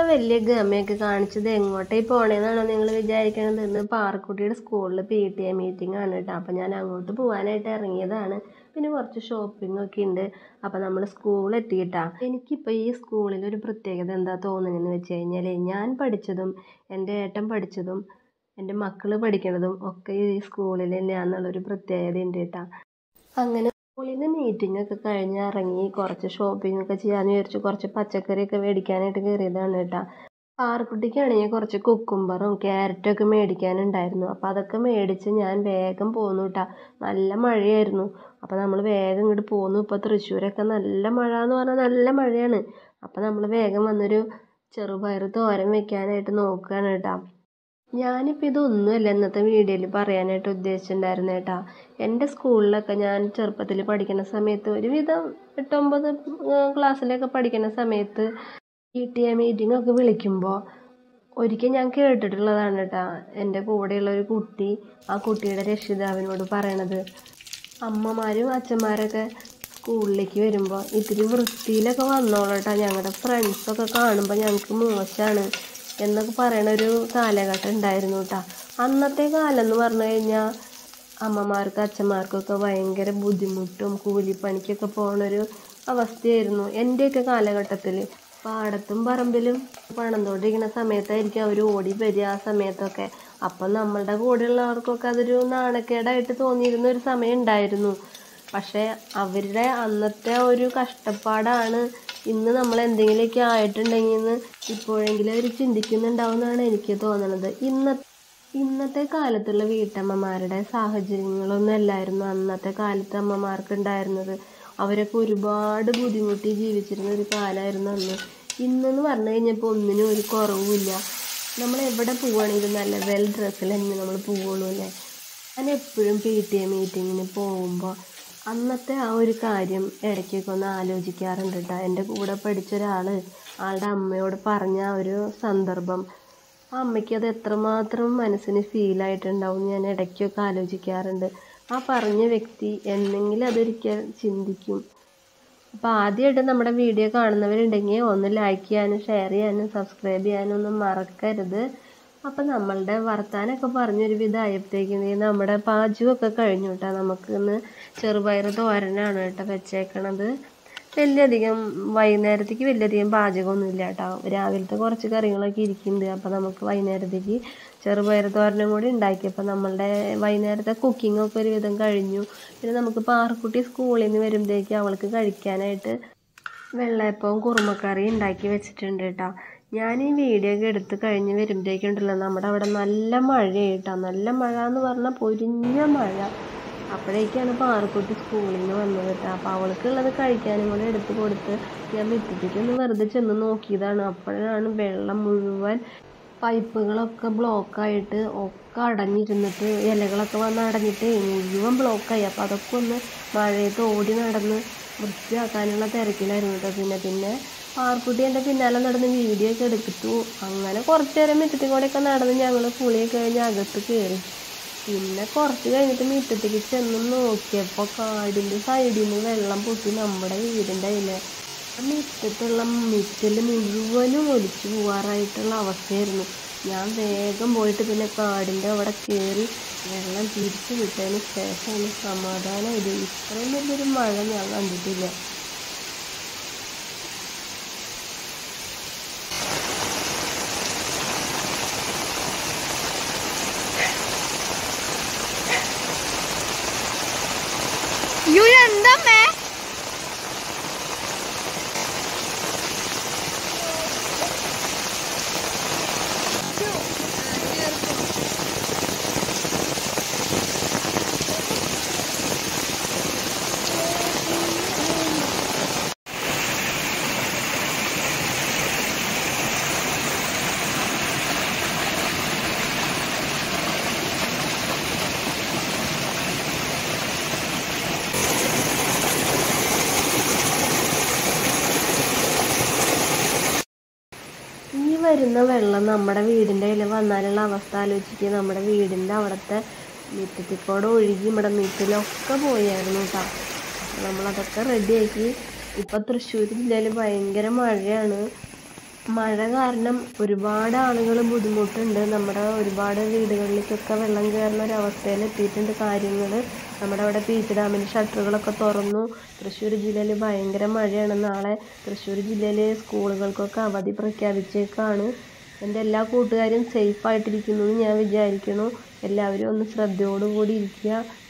വലിയ ഗമയൊക്കെ കാണിച്ചത് എങ്ങോട്ടേ പോണേന്നാണോ നിങ്ങൾ വിചാരിക്കണത്? ഇന്ന് പാറക്കുട്ടിയുടെ സ്കൂളിൽ PTA മീറ്റിംഗ് ആണ് കേട്ടോ. അപ്പം ഞാൻ അങ്ങോട്ട് പോകാനായിട്ട് ഇറങ്ങിയതാണ്. പിന്നെ കുറച്ച് ഷോപ്പിംഗ് ഒക്കെ ഉണ്ട്. അപ്പം നമ്മൾ സ്കൂളിൽ എത്തിയിട്ടാ. എനിക്കിപ്പോൾ ഈ സ്കൂളിലൊരു പ്രത്യേകത എന്താ തോന്നുന്നതെന്ന് വെച്ച് കഴിഞ്ഞാൽ, ഞാൻ പഠിച്ചതും എൻ്റെ ഏട്ടൻ പഠിച്ചതും എൻ്റെ മക്കൾ പഠിക്കണതും ഒക്കെ ഈ സ്കൂളിൽ തന്നെയാണെന്നുള്ളൊരു പ്രത്യേകത ഉണ്ട് കേട്ടോ. അങ്ങനെ സ്കൂളിൽ നിന്ന് മീറ്റിംഗ് ഒക്കെ കഴിഞ്ഞ് ഇറങ്ങി കുറച്ച് ഷോപ്പിംഗ് ഒക്കെ ചെയ്യാമെന്ന് വിചാരിച്ചു. കുറച്ച് പച്ചക്കറിയൊക്കെ മേടിക്കാനായിട്ട് കയറിയതാണ് കേട്ടോ. പാറക്കുട്ടിക്കാണെങ്കിൽ കുറച്ച് കുക്കുംബറും ക്യാരറ്റും ഒക്കെ മേടിക്കാനുണ്ടായിരുന്നു. അപ്പോൾ അതൊക്കെ മേടിച്ച് ഞാൻ വേഗം പോന്നു കേട്ടോ. നല്ല മഴയായിരുന്നു. അപ്പോൾ നമ്മൾ വേഗം ഇങ്ങോട്ട് പോന്നു. ഇപ്പോൾ തൃശ്ശൂരൊക്കെ നല്ല മഴ എന്ന് പറഞ്ഞാൽ നല്ല മഴയാണ്. അപ്പോൾ നമ്മൾ വേഗം വന്നൊരു ചെറുപയർ തോരൻ വെക്കാനായിട്ട് നോക്കുകയാണ് കേട്ടോ. ഞാനിപ്പോൾ ഇതൊന്നുമല്ല ഇന്നത്തെ വീഡിയോയിൽ പറയാനായിട്ട് ഉദ്ദേശിച്ചിട്ടുണ്ടായിരുന്നു കേട്ടോ. എൻ്റെ സ്കൂളിലൊക്കെ ഞാൻ ചെറുപ്പത്തിൽ പഠിക്കുന്ന സമയത്ത് ഒരുവിധം 8-9 ക്ലാസ്സിലൊക്കെ പഠിക്കുന്ന സമയത്ത് PTA മീറ്റിംഗ് ഒക്കെ വിളിക്കുമ്പോൾ ഒരിക്കൽ ഞാൻ കേട്ടിട്ടുള്ളതാണ് കേട്ടോ. എൻ്റെ കൂടെയുള്ളൊരു കുട്ടി ആ കുട്ടിയുടെ രക്ഷിതാവിനോട് പറയണത്, അമ്മമാരും അച്ഛന്മാരൊക്കെ സ്കൂളിലേക്ക് വരുമ്പോൾ ഇത്തിരി വൃത്തിയിലൊക്കെ വന്നോളൂ കേട്ടോ, ഞങ്ങളുടെ ഫ്രണ്ട്സൊക്കെ കാണുമ്പോൾ ഞങ്ങൾക്ക് മോശമാണ് എന്നൊക്കെ പറയണ ഒരു കാലഘട്ടം ഉണ്ടായിരുന്നു കേട്ടോ. അന്നത്തെ കാലം എന്ന് പറഞ്ഞു കഴിഞ്ഞാൽ അമ്മമാർക്കും അച്ഛന്മാർക്കൊക്കെ ഭയങ്കര ബുദ്ധിമുട്ടും കൂലിപ്പണിക്കൊക്കെ പോകണൊരു അവസ്ഥയായിരുന്നു. എൻ്റെയൊക്കെ കാലഘട്ടത്തിൽ പാടത്തും പറമ്പിലും പണം തോണ്ടിരിക്കുന്ന സമയത്തായിരിക്കും അവർ ഓടി വരിക ആ സമയത്തൊക്കെ. അപ്പം നമ്മളുടെ കൂടെയുള്ളവർക്കൊക്കെ അതൊരു നാണക്കേടായിട്ട് തോന്നിയിരുന്ന ഒരു സമയം ഉണ്ടായിരുന്നു. പക്ഷേ അവരുടെ അന്നത്തെ ഒരു കഷ്ടപ്പാടാണ് ഇന്ന് നമ്മൾ എന്തെങ്കിലുമൊക്കെ ആയിട്ടുണ്ടെങ്കിൽ ഇപ്പോഴെങ്കിലും അവർ ചിന്തിക്കുന്നുണ്ടാവും എന്നാണ് എനിക്ക് തോന്നുന്നത്. ഇന്നത്തെ കാലത്തുള്ള വീട്ടമ്മമാരുടെ സാഹചര്യങ്ങളൊന്നും അല്ലായിരുന്നു അന്നത്തെ കാലത്ത് അമ്മമാർക്ക് ഉണ്ടായിരുന്നത്. അവരൊക്കെ ഒരുപാട് ബുദ്ധിമുട്ടി ജീവിച്ചിരുന്ന ഒരു കാലമായിരുന്നു അന്ന്. ഇന്നെന്ന് പറഞ്ഞു കഴിഞ്ഞപ്പോൾ ഒന്നിനും ഒരു കുറവുമില്ല. നമ്മൾ എവിടെ പോവുകയാണെങ്കിലും നല്ല വെൽ ഡ്രസ്സിൽ തന്നെ നമ്മൾ പോവുള്ളൂ അല്ലേ. ഞാൻ എപ്പോഴും PTA മീറ്റിങ്ങിന് പോകുമ്പോൾ അന്നത്തെ ആ ഒരു കാര്യം ഇടയ്ക്കൊക്കെ ഒന്ന് ആലോചിക്കാറുണ്ട് കേട്ടോ. എൻ്റെ കൂടെ പഠിച്ച ആളുടെ അമ്മയോട് പറഞ്ഞ ആ ഒരു സന്ദർഭം, ആ അമ്മയ്ക്ക് അത് എത്രമാത്രം മനസ്സിന് ഫീലായിട്ടുണ്ടാവും ഞാൻ ഇടയ്ക്കൊക്കെ ആലോചിക്കാറുണ്ട്. ആ പറഞ്ഞ വ്യക്തി എന്നെങ്കിലും അതൊരിക്കൽ ചിന്തിക്കും. അപ്പോൾ ആദ്യമായിട്ട് നമ്മുടെ വീഡിയോ കാണുന്നവരുണ്ടെങ്കിൽ ഒന്ന് ലൈക്ക് ചെയ്യാനും ഷെയർ ചെയ്യാനും സബ്സ്ക്രൈബ് ചെയ്യാനും ഒന്നും മറക്കരുത്. അപ്പം നമ്മളുടെ വർത്താനമൊക്കെ പറഞ്ഞൊരുവിധം ആയപ്പോഴത്തേക്കും നമ്മുടെ പാചകമൊക്കെ കഴിഞ്ഞു കേട്ടോ. നമുക്കിന്ന് ചെറുപയർ തോരനാണ് കേട്ടോ വെച്ചേക്കണത്. വൈകുന്നേരത്തേക്ക് വലിയധികം പാചകമൊന്നും ഇല്ല കേട്ടോ. രാവിലത്തെ കുറച്ച് കറികളൊക്കെ ഇരിക്കുന്നുണ്ട്. അപ്പോൾ നമുക്ക് വൈകുന്നേരത്തേക്ക് ചെറുപയർ തോരനും കൂടി ഉണ്ടാക്കിയപ്പോൾ നമ്മളുടെ വൈകുന്നേരത്തെ കുക്കിങ്ങൊക്കെ ഒരുവിധം കഴിഞ്ഞു. പിന്നെ നമുക്ക് പാറക്കുട്ടി സ്കൂളിൽ നിന്ന് വരുമ്പോഴത്തേക്ക് അവൾക്ക് കഴിക്കാനായിട്ട് വെള്ളയപ്പവും കുറുമക്കറി ഉണ്ടാക്കി വെച്ചിട്ടുണ്ട് കേട്ടോ. ഞാൻ ഈ വീഡിയോ ഒക്കെ എടുത്ത് കഴിഞ്ഞ് വരുമ്പോഴത്തേക്കുണ്ടല്ലോ നമ്മുടെ അവിടെ നല്ല മഴയായിട്ടോ. നല്ല മഴ എന്ന് പറഞ്ഞാൽ പൊരിഞ്ഞ മഴ. അപ്പോഴേക്കാണ് പാറക്കുട്ടി സ്കൂളിൽ നിന്ന് വന്നത് കേട്ടോ. അപ്പോൾ അവൾക്കുള്ളത് കഴിക്കാനും കൂടെ എടുത്ത് കൊടുത്ത് ഞാൻ മുറ്റത്തേക്കൊന്ന് വെറുതെ ചെന്ന് നോക്കിയതാണ്. അപ്പോഴാണ് വെള്ളം മുഴുവൻ പൈപ്പുകളൊക്കെ ബ്ലോക്കായിട്ട് ഒക്കെ അടഞ്ഞിരുന്നിട്ട് ഇലകളൊക്കെ വന്ന് അടഞ്ഞിട്ട് മുഴുവൻ ബ്ലോക്കായി. അപ്പോൾ അതൊക്കെ ഒന്ന് മഴയത്ത് ഓടി നടന്ന് വൃത്തിയാക്കാനുള്ള തിരക്കിലായിരുന്നു കേട്ടോ. പിന്നെ പാറക്കുട്ടി എൻ്റെ പിന്നാലെ നടന്ന് വീഡിയോ ഒക്കെ എടുത്തു. അങ്ങനെ കുറച്ച് നേരം മുറ്റത്തിൽ കൂടെയൊക്കെ നടന്ന് ഞങ്ങൾ കുളിയൊക്കെ കഴിഞ്ഞ് അകത്ത് കയറി. പിന്നെ കുറച്ച് കഴിഞ്ഞിട്ട് മുറ്റത്തേക്ക് ചെന്ന് നോക്കിയപ്പോൾ കാടിൻ്റെ സൈഡിൽ നിന്ന് വെള്ളം പൊട്ടി നമ്മുടെ വീടിൻ്റെ അതിലെ മുറ്റത്തുള്ള മിറ്റൽ മുഴുവനും ഒലിച്ചു പോകാറായിട്ടുള്ള അവസ്ഥയായിരുന്നു. ഞാൻ വേഗം പോയിട്ട് പിന്നെ കാടിൻ്റെ അവിടെ കയറി വെള്ളം തിരിച്ചു വിട്ടതിന് ശേഷമാണ് സമാധാനമായത്. ഇത്രയും വലിയൊരു മഴ ഞാൻ കണ്ടിട്ടില്ല. എന്താ വരുന്ന വെള്ളം നമ്മുടെ വീടിൻ്റെ അതിൽ വന്നാലുള്ള അവസ്ഥ ആലോചിക്കുക. നമ്മുടെ വീടിൻ്റെ അവിടുത്തെ മുറ്റത്തിക്കൂടെ ഒഴുകി ഇവിടെ മുറ്റിലൊക്കെ പോയായിരുന്നു കേട്ടോ. നമ്മളതൊക്കെ റെഡിയാക്കി. ഇപ്പം തൃശ്ശൂർ ജില്ലയിൽ ഭയങ്കര മഴയാണ്. മഴ കാരണം ഒരുപാട് ആളുകൾ ബുദ്ധിമുട്ടുണ്ട്. നമ്മുടെ ഒരുപാട് വീടുകളിലേക്കൊക്കെ വെള്ളം കയറുന്ന ഒരവസ്ഥയിൽ എത്തിയിട്ടുണ്ട് കാര്യങ്ങൾ. നമ്മുടെ അവിടെ പീച്ച് ഡാമിൻ്റെ ഷട്ടറുകളൊക്കെ തുറന്നു. തൃശ്ശൂർ ജില്ലയിൽ ഭയങ്കര മഴയാണ്. നാളെ തൃശ്ശൂർ ജില്ലയിൽ സ്കൂളുകൾക്കൊക്കെ അവധി പ്രഖ്യാപിച്ചേക്കാണ്. എൻ്റെ എല്ലാ കൂട്ടുകാരും സേഫായിട്ടിരിക്കുന്നു എന്ന് ഞാൻ വിചാരിക്കുന്നു. എല്ലാവരും ഒന്ന് ശ്രദ്ധയോടുകൂടി ഇരിക്കുക.